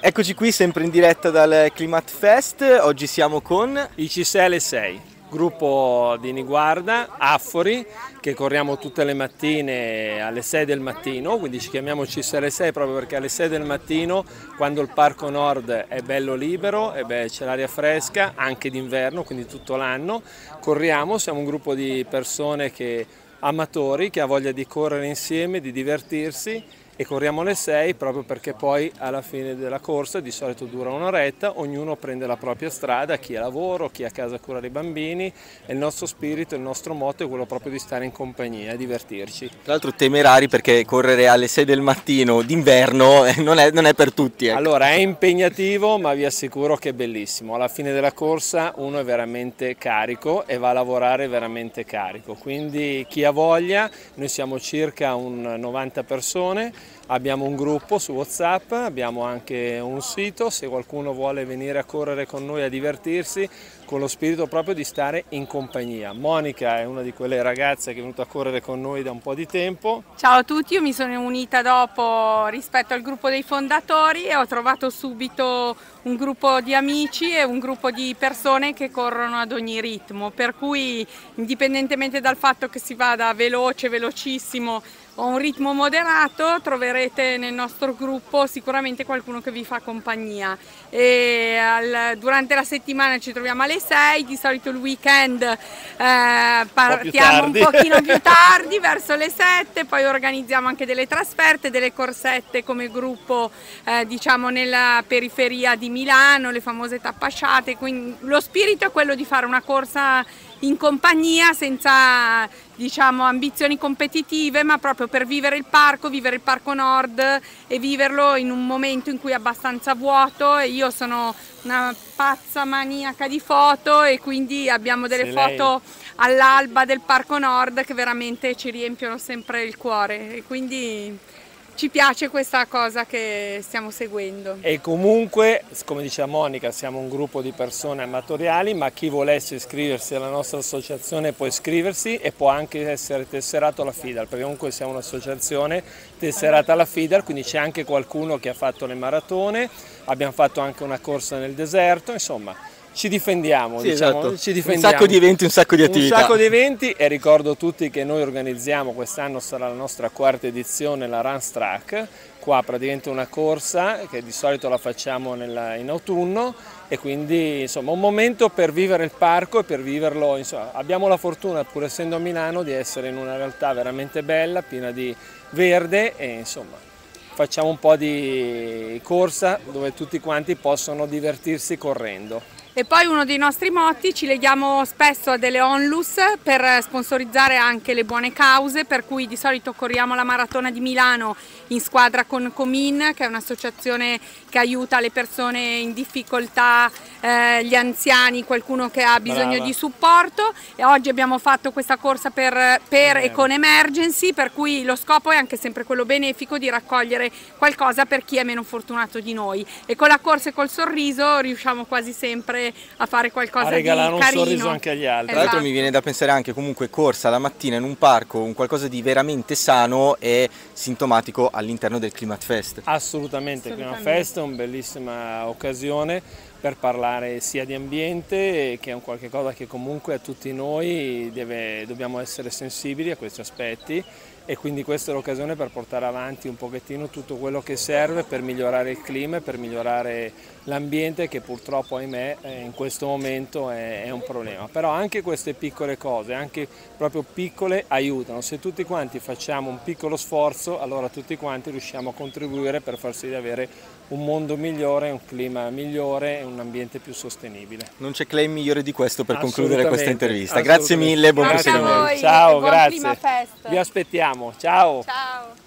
Eccoci qui sempre in diretta dal Climate Fest, oggi siamo con i CSL 6, gruppo di Niguarda, Affori, che corriamo tutte le mattine alle 6 del mattino, quindi ci chiamiamo CSL 6 proprio perché alle 6 del mattino, quando il Parco Nord è bello libero, c'è l'aria fresca, anche d'inverno, quindi tutto l'anno, corriamo, siamo un gruppo di persone amatori che ha voglia di correre insieme, di divertirsi, e corriamo alle 6 proprio perché poi alla fine della corsa, di solito dura un'oretta, ognuno prende la propria strada, chi ha lavoro, chi a casa cura dei bambini, e il nostro spirito, il nostro motto è quello proprio di stare in compagnia e divertirci. Tra l'altro temerari, perché correre alle 6 del mattino d'inverno non è per tutti. Ecco. Allora è impegnativo, ma vi assicuro che è bellissimo. Alla fine della corsa uno è veramente carico e va a lavorare veramente carico, quindi chi ha voglia, noi siamo circa un 90 persone. Abbiamo un gruppo su WhatsApp, abbiamo anche un sito, se qualcuno vuole venire a correre con noi a divertirsi, con lo spirito proprio di stare in compagnia. Monica è una di quelle ragazze che è venuta a correre con noi da un po' di tempo. Ciao a tutti, io mi sono unita dopo rispetto al gruppo dei fondatori e ho trovato subito un gruppo di amici e un gruppo di persone che corrono ad ogni ritmo, per cui indipendentemente dal fatto che si vada veloce, velocissimo o un ritmo moderato, troverete nel nostro gruppo sicuramente qualcuno che vi fa compagnia. Durante la settimana ci troviamo alle 6, di solito il weekend partiamo un pochino più tardi, verso le 7, poi organizziamo anche delle trasferte, delle corsette come gruppo diciamo nella periferia di Milano, le famose tappasciate, quindi lo spirito è quello di fare una corsa in compagnia senza diciamo ambizioni competitive, ma proprio per vivere il Parco Nord e viverlo in un momento in cui è abbastanza vuoto, e io sono una pazza maniaca di foto e quindi abbiamo delle foto all'alba del Parco Nord che veramente ci riempiono sempre il cuore, e quindi ci piace questa cosa che stiamo seguendo. E comunque, come diceva Monica, siamo un gruppo di persone amatoriali, ma chi volesse iscriversi alla nostra associazione può iscriversi e può anche essere tesserato alla FIDAL, perché comunque siamo un'associazione tesserata alla FIDAL, quindi c'è anche qualcuno che ha fatto le maratone, abbiamo fatto anche una corsa nel deserto, insomma. Ci difendiamo, sì, diciamo, esatto. ci difendiamo. Un sacco di eventi, un sacco di attività. Un sacco di eventi, e ricordo a tutti che noi organizziamo, quest'anno sarà la nostra quarta edizione, la Runs Track, qua praticamente una corsa che di solito la facciamo in autunno, e quindi insomma un momento per vivere il parco e per viverlo, insomma, abbiamo la fortuna, pur essendo a Milano, di essere in una realtà veramente bella, piena di verde, e insomma facciamo un po' di corsa dove tutti quanti possono divertirsi correndo. E poi uno dei nostri motti, ci leghiamo spesso a delle onlus per sponsorizzare anche le buone cause, per cui di solito corriamo la maratona di Milano in squadra con Comin, che è un'associazione che aiuta le persone in difficoltà, gli anziani, qualcuno che ha bisogno di supporto, e oggi abbiamo fatto questa corsa per e con Emergency, per cui lo scopo è anche sempre quello benefico di raccogliere qualcosa per chi è meno fortunato di noi, e con la corsa e col sorriso riusciamo quasi sempre a fare qualcosa di carino. A regalare un sorriso anche agli altri. Tra l'altro mi viene da pensare anche comunque corsa la mattina in un parco, un qualcosa di veramente sano e sintomatico all'interno del Climate Fest. Assolutamente, il Climate Fest è una bellissima occasione per parlare sia di ambiente, che è un qualche cosa che comunque a tutti noi dobbiamo essere sensibili a questi aspetti, e quindi questa è l'occasione per portare avanti un pochettino tutto quello che serve per migliorare il clima e per migliorare l'ambiente, che purtroppo ahimè in questo momento è un problema. Però anche queste piccole cose, anche proprio piccole, aiutano. Se tutti quanti facciamo un piccolo sforzo, allora tutti quanti riusciamo a contribuire per far sì di avere un mondo migliore, un clima migliore e un ambiente più sostenibile. Non c'è claim migliore di questo per concludere questa intervista. Grazie mille, buon proseguimento. Ciao, grazie. Clima Fest. Vi aspettiamo, ciao. Ciao.